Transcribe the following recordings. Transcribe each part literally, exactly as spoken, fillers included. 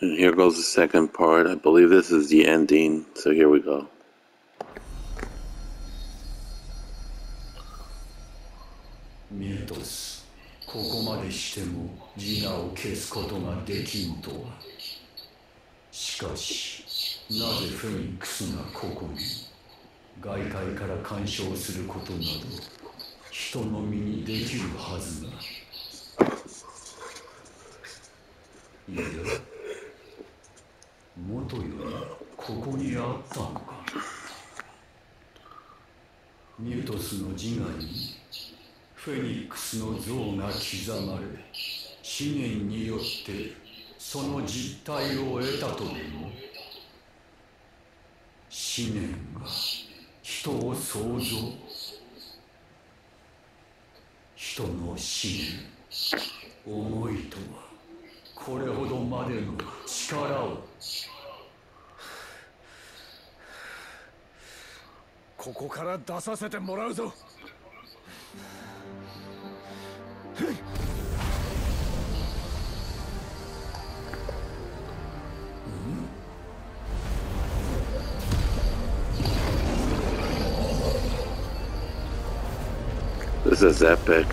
And here goes the second part. I believe this is the ending, so here we go. ミュートス、ここまでしても自我を消すことができんとは。しかし、なぜフェニックスがここに、外界から干渉することなど人の身にできるはずが。いや、もとよりここにあったのか。ミュートスの自我にフェニックスの像が刻まれ、資源によってその実体を得たとでも。資源が人を創造、人の資源、思いとはこれほどまでの力を。 ここから出させてもらうぞ。 This is epic.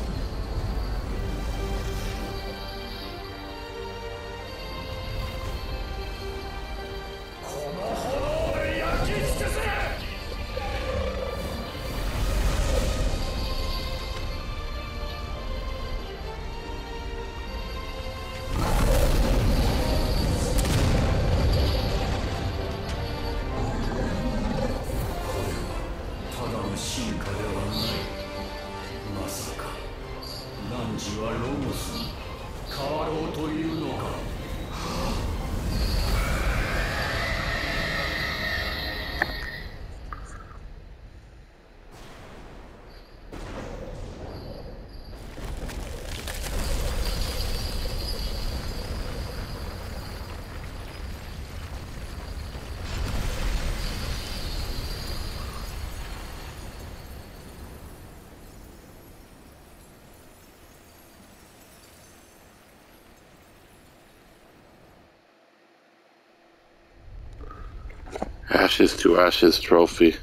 Ashes to Ashes trophy.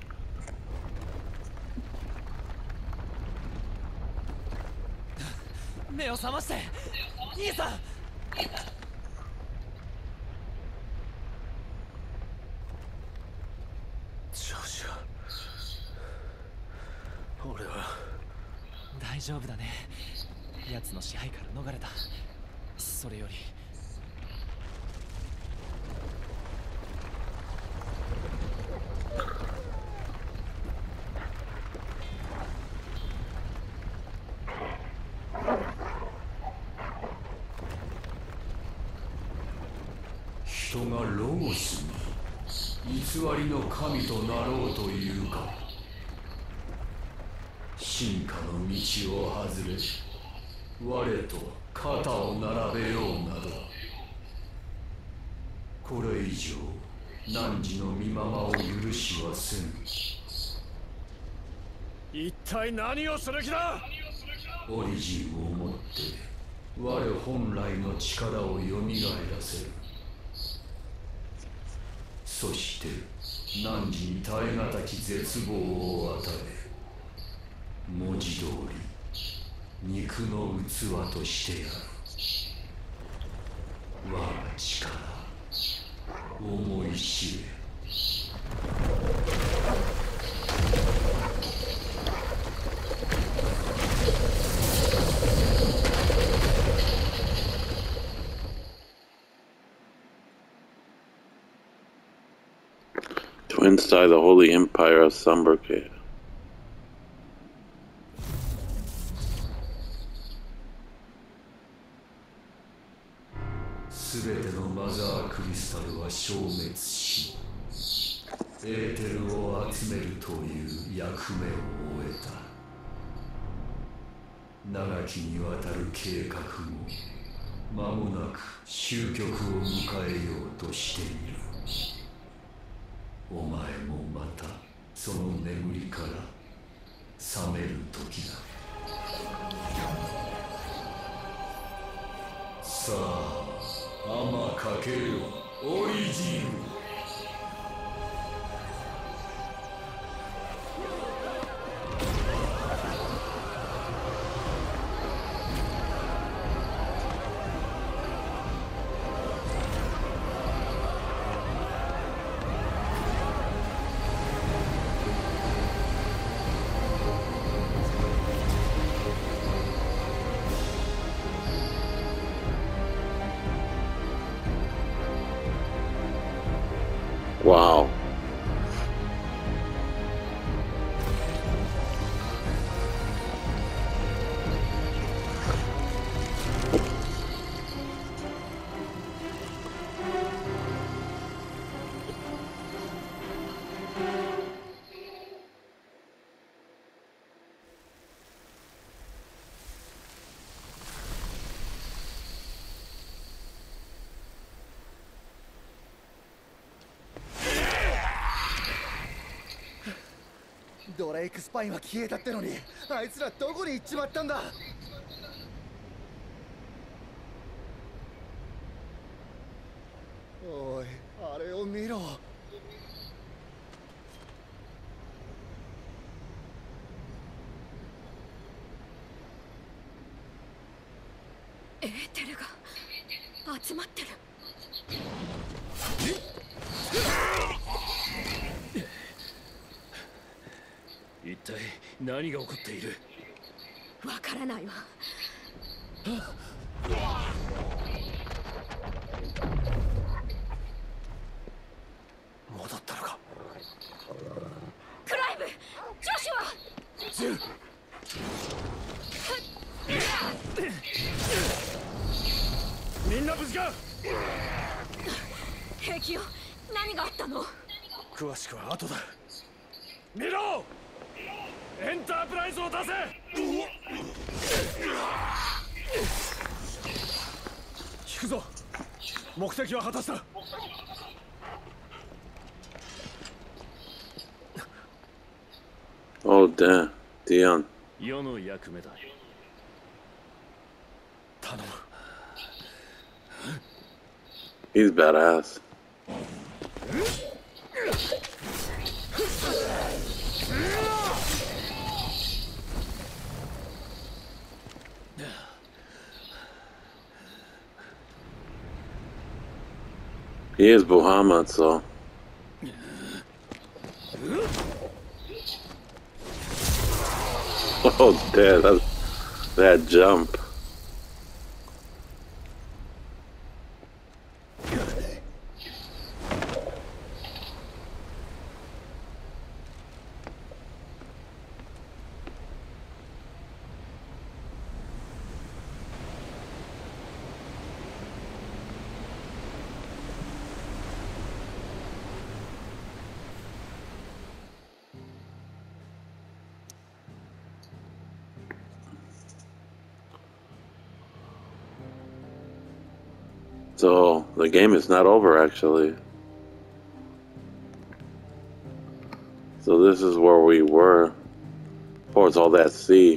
目を覚まして、兄さん。 ジョシュ、俺は大丈夫だね。奴の支配から逃れた。それより人がロゴスに偽りの神となろうというか。進化の道を外れ、我と肩を並べようなど、これ以上汝の身ままを許しはせん。 一体何をする気だ。 オリジンをもって我本来の力をよみがえらせる。そして汝に耐え難き絶望を与え、文字通り肉の器としてやる。我が力、思い知れ。 To inside the holy empire of Sumbercade. すべてのマザークリスタルは消滅し、エーテルを集めるという役目を終えた。長きにわたる計画も間もなく終局を迎えようとしている。お前もまたその眠りから覚める時だ。さあ、 天かけよオリジン。 Wow. .ドレイクスパインは消えたってのに、あいつらどこに行っちまったんだ。おい、あれを見ろ。 エーテルが集まってる。 一体何が起こっている？ わからないわ。 戻ったのか？ クライブ、ジョシュは。 ジル。みんな無事か？ 平気よ。何があったの？ 詳しくは後だ。見ろ！エンタープライズを出せ！引くぞ。目的は果たした。 Oh, damn. Dion. 世の役目だ。頼む。 He's badass. He is Muhammad, so. Oh, damn, that, that jump. So, the game is not over, actually. So this is where we were, towards all that sea.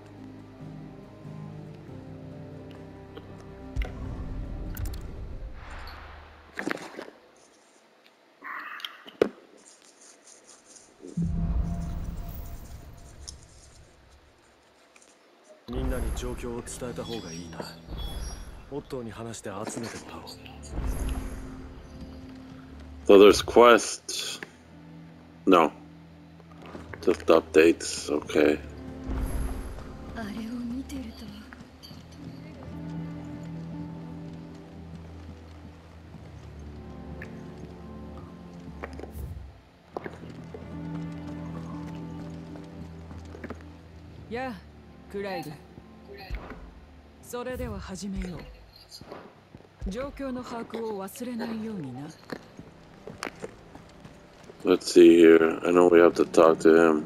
So there's quests. No. Just updates, okay. あれを見てると。 やあ、クライブ。それでは始めよう。状況の把握を忘れないようにな。 Let's see here. I know we have to talk to him.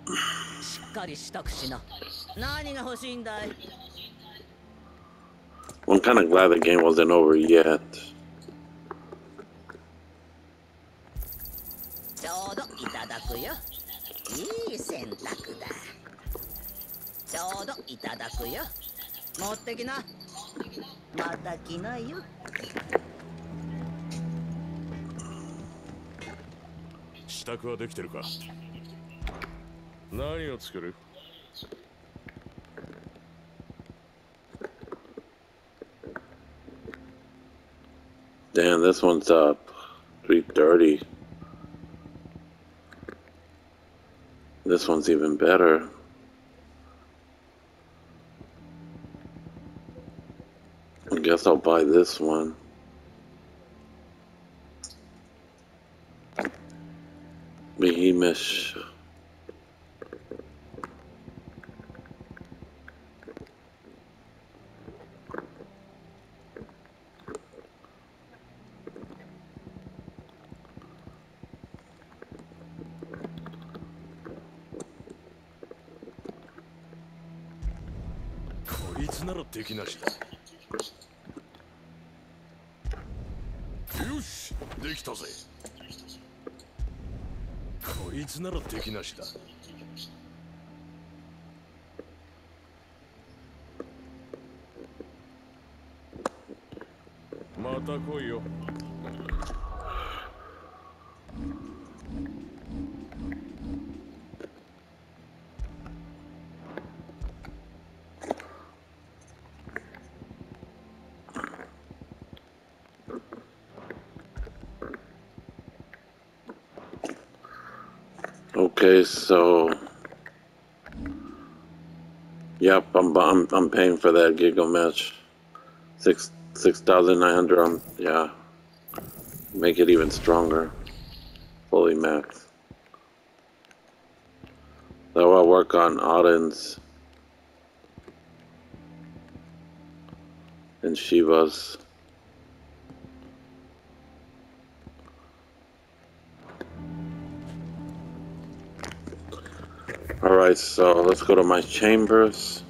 しっかり支度しな。何が欲しいんだい？ I'm kind of glad the game wasn't over yet. ちょうどいただくよ。いい選択だ。ちょうどいただくよ。持ってきな。また来ないよ。 支度はできてるか？何を作る？ Damn, this one's up three thirty. This one's even better. I guess I'll buy this one. Behemoth. It's not a taking us. Yush, できたぜ。こいつなら敵なしだ。また来いよ。 Okay, so yep, I'm I'm I'm paying for that Gigamesh. Six six thousand nine hundred. Um, yeah, make it even stronger, fully max. So I'll work on Auden's and Shiva's. Alright, so let's go to my chambers.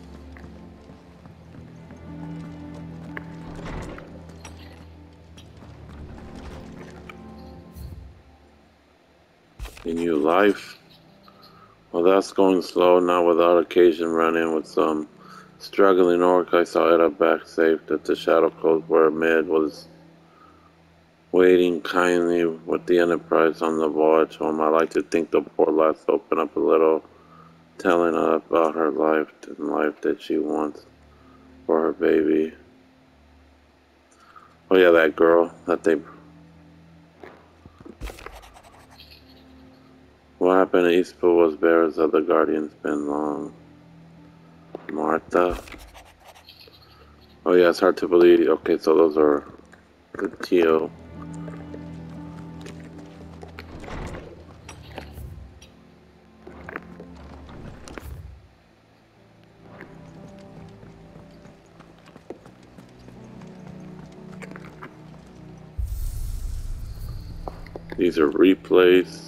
A new life. Well, that's going slow now without occasion run-in with some struggling orc. I saw Edda back safe at the Shadow Coast where Mid was waiting kindly with the Enterprise on the voyage home. I like to think the poor lass opened up a little, telling her about her life and life that she wants for her baby. Oh yeah, that girl that they... What happened to Eastpool was bearers of the Guardians been long. Martha. Oh yeah, it's hard to believe. Okay, so those are the T O. These are replays.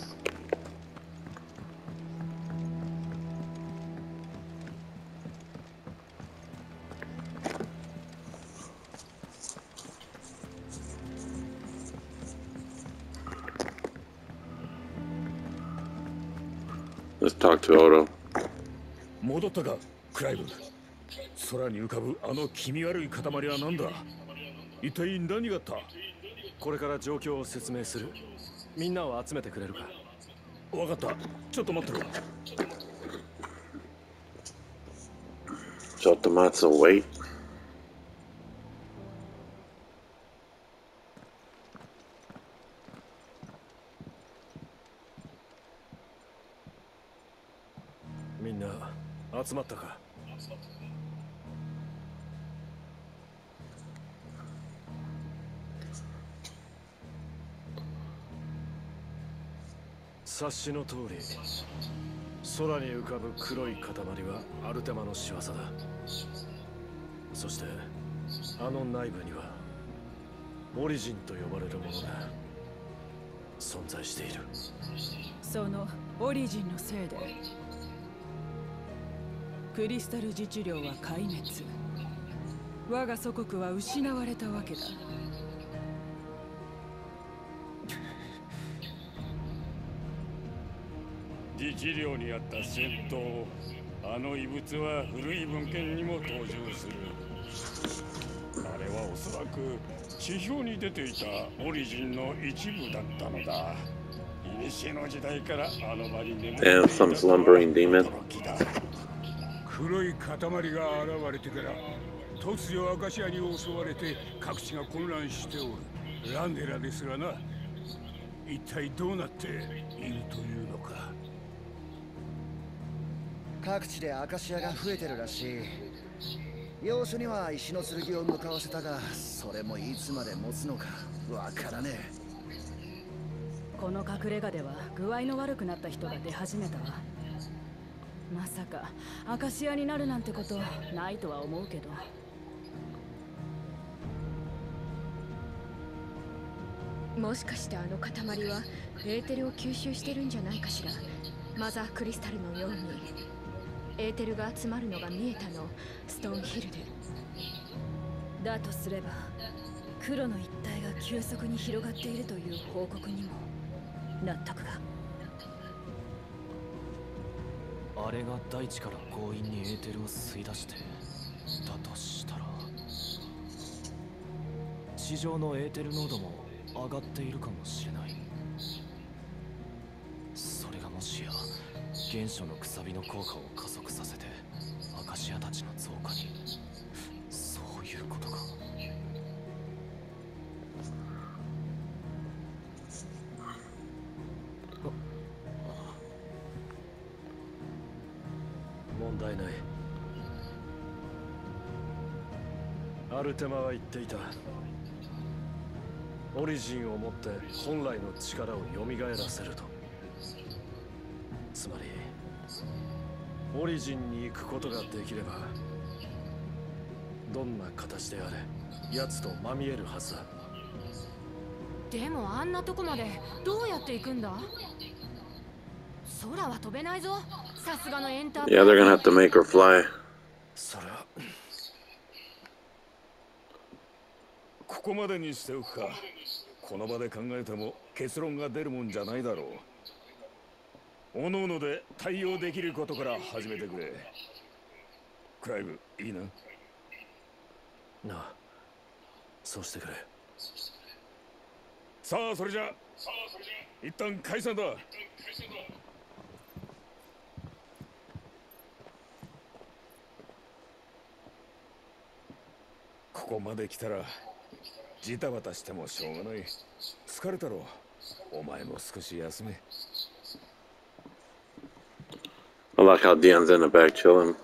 Let's talk to Odo. 戻ったか、クライブ。空に浮かぶあの気味悪い塊は何だ。一体何があった。 これから状況を説明する。みんなを集めてくれるか。 わかった。ちょっと待ってろ。 ちょっと待つ、wait. みんな集まったか。察しの通り、空に浮かぶ黒い塊はアルテマの仕業だ。そしてあの内部にはオリジンと呼ばれるものが存在している。 そのオリジンのせいでクリスタル自治領は壊滅。我が祖国は失われたわけだ。 自治領にあった戦闘、あの遺物は古い文献にも登場する。あれはおそらく地表に出ていたオリジンの一部だったのだ。古の時代からあの場に眠っていた Damn, some slumbering demon. 黒い塊が現れてから突如アカシアに襲われて各地が混乱しておる。ランデラですがな、一体どうなっているというのか。 各地でアカシアが増えてるらしい。要所には石の剣を向かわせたが、それもいつまで持つのかわからねえ。 この隠れ家では具合の悪くなった人が出始めたわ。まさかアカシアになるなんてことないとは思うけど。 もしかしてあの塊はエーテルを吸収してるんじゃないかしら。マザークリスタルのようにエーテルが集まるのが見えたの、ストーンヒルで。 だとすれば黒の一帯が急速に広がっているという報告にも納得が。 あれが大地から強引にエーテルを吸い出して、だとしたら地上のエーテル濃度も上がっているかもしれない。それがもしや原初のくさびの効果を加速させてアカシアたちの増加に。そういうことか。問題ない。アルテマは言っていた。オリジンをもって本来の力を蘇らせると。つまりオリジンに行くことができれば、どんな形であれ奴とまみえるはずだ。 でもあんなとこまでどうやって行くんだ。空は飛べないぞ、さすがのエンタープ Yeah, they're gonna have to make her fly. それはここまでにしておくか。この場で考えても結論が出るもんじゃないだろう。おのおので対応できることから始めてくれ。クライブ、いいな。 なあ、そうしてくれ。 さあそれじゃ一旦解散だ。ここまで来たらジタバタしてもしょうがない。疲れたろ。お前も少し休め。 I like how Dion's in the back chilling.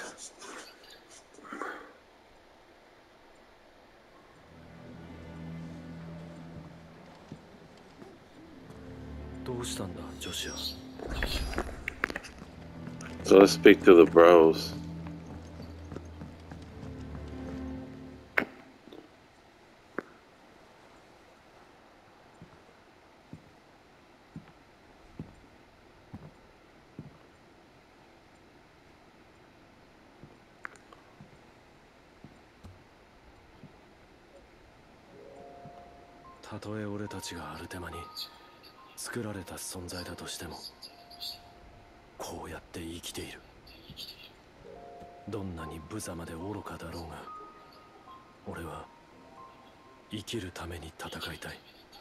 どうしたんだ、ジョシュア。 So let's speak to the bros. たとえ俺たちがアルテマに作られた存在だとしても、こうやって生きている。どんなに無様で愚かだろうが、俺は生きるために戦いたい。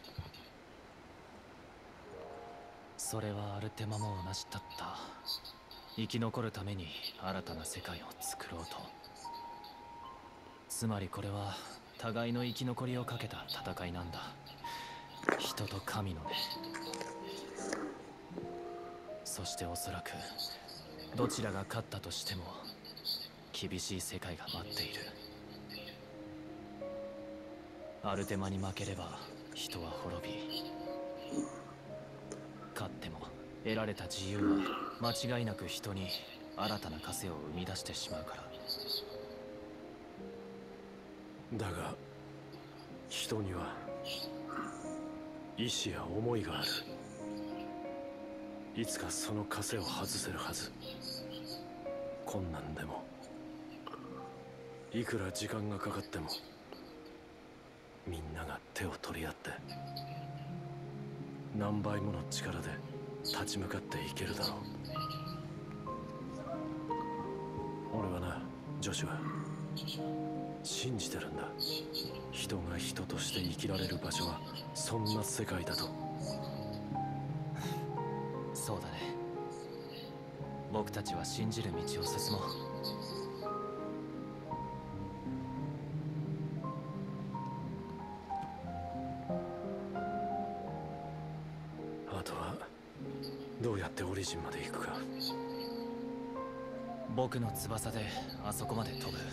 それはアルテマも同じだった。生き残るために新たな世界を作ろうと。つまりこれは互いの生き残りをかけた戦いなんだ。人と神のね。そしておそらくどちらが勝ったとしても厳しい世界が待っている。アルテマに負ければ人は滅び、勝っても得られた自由は間違いなく人に新たな枷を生み出してしまうから。 だが人には意志や思いがある。いつかその枷を外せるはず。 困難でもいくら時間がかかってもみんなが手を取り合って何倍もの力で立ち向かっていけるだろう。俺はな、ジョシュア、信じてるんだ。人が人として生きられる場所はそんな世界だと。 そうだね。僕たちは信じる道を進もう。 あとはどうやってオリジンまで行くか。 僕の翼であそこまで飛ぶ。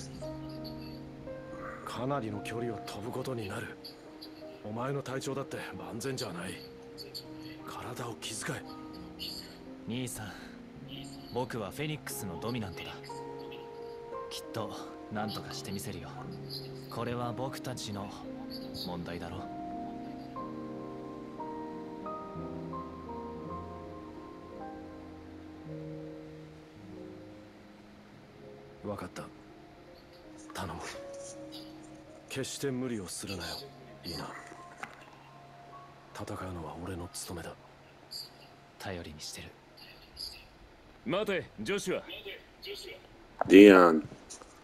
かなりの距離を飛ぶことになる。お前の体調だって万全じゃない。体を気遣え。 兄さん、僕はフェニックスのドミナントだ。きっと何とかしてみせるよ。これは僕たちの問題だろ。 分かった。頼む。決して無理をするなよ。いいな。戦うのは俺の務めだ。 頼りにしてる。 待て、ジョシュア。 ディアン。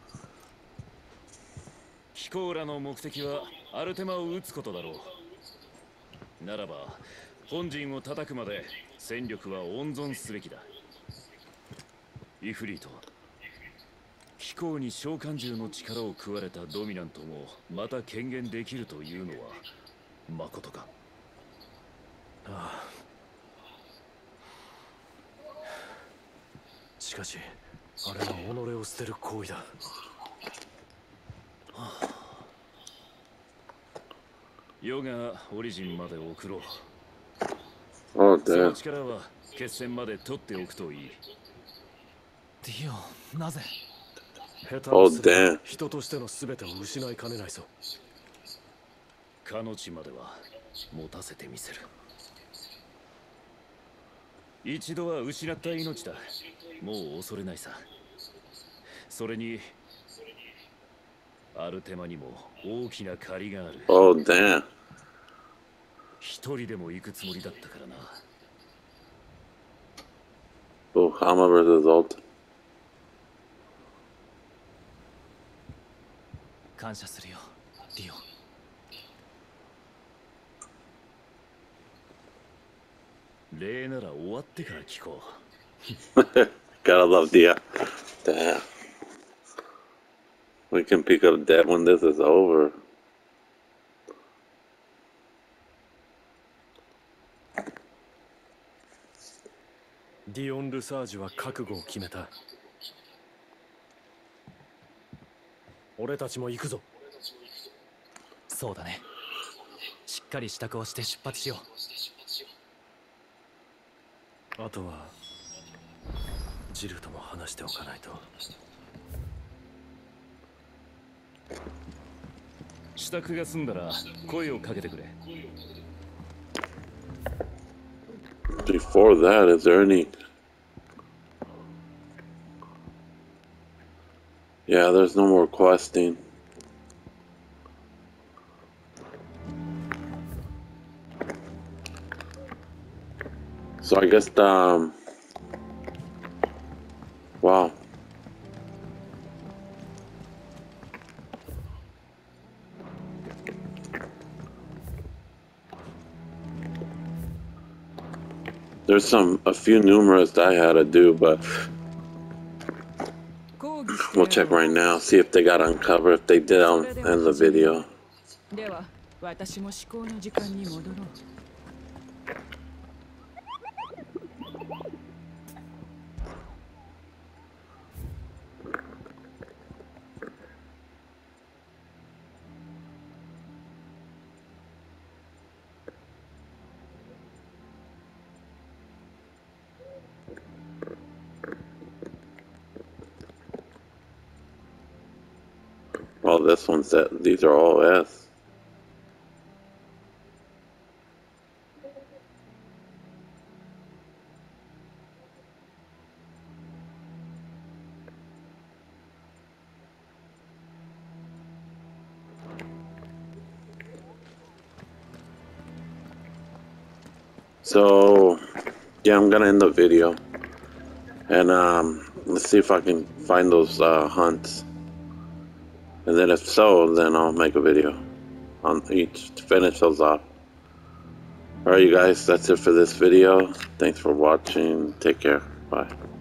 ヒコーラの目的はアルテマを撃つことだろう。ならば本陣を叩くまで戦力は温存すべきだ。イフリート、飛行に召喚獣の力を食われたドミナントもまた権限できるというのはまことか。 ああ。しかしあれは己を捨てる行為だ。 ヨがオリジンまで送ろう。 Oh, その damn. 力は決戦まで取っておくといい。 ディオン、なぜ？ 下手 Oh, をすれば damn. 人としての全てを失いかねないぞ。 かの地までは持たせてみせる。一度は失った命だ。もう恐れないさ。それにアルテマにも大きな借りがある。 Oh, damn. 一人でも行くつもりだったからな。 Oh, Hama versus Ult. 感謝するよ、ディオン。 礼なら終わってから聞こう。Gotta love Dia. Damn. We can pick up dead when this is over. ディオン・ルサージュは覚悟を決めた。俺たちも行くぞ。 そうだね。しっかり支度をして出発しよう。あとはジルとも話しておかないと。 支度が済んだら声をかけてくれ。 Before that, is there any... Yeah, there's no more questing. So I guess the... Um, wow. There's some, a few numerous that I had to do, but we'll check right now, see if they got uncovered. If they did, I'll end the video. では、私も思考の時間に戻ろう。 Oh, this one said these are all S. So, yeah, I'm gonna end the video. And um, let's see if I can find those uh, hunts. And then if so, then I'll make a video on each to finish those off. Alright you guys, that's it for this video. Thanks for watching. Take care. Bye.